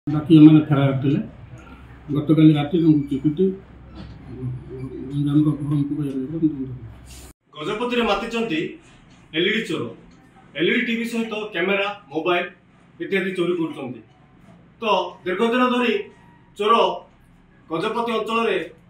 बाकी एम फेरार थे गत काली राति चिकुटी गजपति माति एलईडी चोर एलईडी टीवी सहित कैमेरा मोबाइल इत्यादि चोरी कर तो दीर्घ दिन धरी चोर गजपति अंचल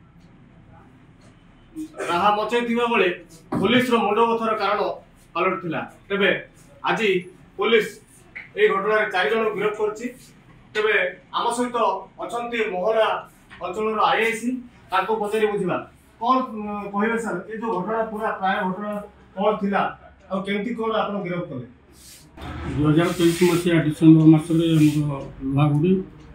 राहा मचाई बेले पुलिस मुंड बथर कारण पलट थिला। तेबे आज पुलिस ये घटना 4 जन गिरफ्त करछि। तेबे आम सहित अच्छा मोहना अंचल आईआईसी पचारि बुझा कौन कहे सर ये जो घटना पूरा प्राय घटना कौन थिला और केमती कौन आप गिरफ्त कले 2023 मसीहा डिसेम्बर मसरे लुहागुड़ी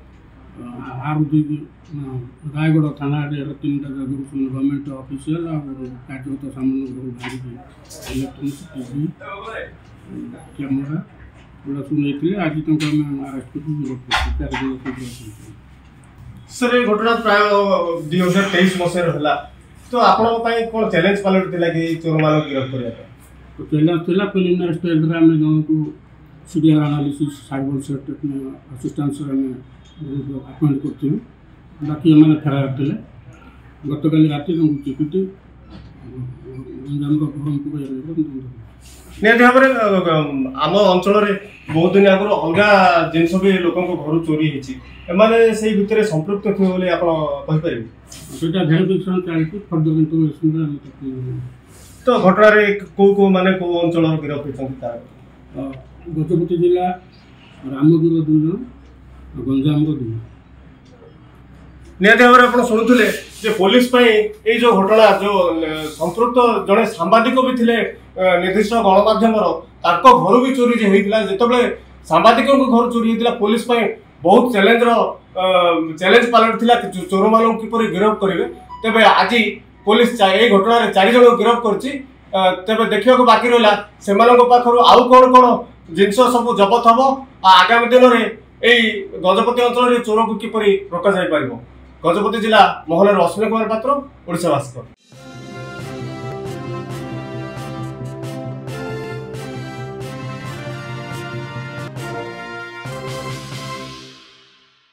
रायगढ़ थाना 3टा जगह गवर्नमेंट ऑफिशियल और कार्यरत सामान भारी इलेक्ट्रोनिक्स टीवी कैमेरा गुड़ा सब नहीं आज अरेस्ट कर सर ये घटना प्राय 2023 मसीहा तो आपण कौन चैलेंज पलट थिला कि चोर मान गिरफ्त करने तो चैलेंज थिला प्रिलिमिनरी स्टेज रे हम जन को CDR analysis cyber cell assistance appoint करथि। बाकी एम फेरार थे गत काली राति चिकुटी निहती भाव आम अंचल बहुत दिन आगुरी अलग जिनस भी लोक घर चोरी होने से भितर संपृक्त थे बोले आपरे भेरिफिकेशन चलती फर्दर इंटरव्यूएशन तो घटना कौ माने कौ अंचल गिरफ्त होती गजपति जिला रामगिर 2 जन गंजाम 2 जन निहती भाव आप शुणुले पुलिस ये जो घटना जो संपृक्त जड़े सांबादिक भी थे निर्दिष्ट गणमाध्यम घर भी चोरी होता जिते सांबादिक घर चोरी होता पुलिस बहुत चैलेंज पलट थिला चोर मान किपर गिरफ्त करेंगे। तेबे आज पुलिस ये घटना 4 जन गिरफ्त कर देखा बाकी रहा से आउ कौन कौन जिनस सब जबत हम आगामी दिन में यही गजपति अंचल चोर को किपर रोक जापर। गजपति जिला मोहन अश्विनी कुमार पात्र, ओडिशा भास्कर।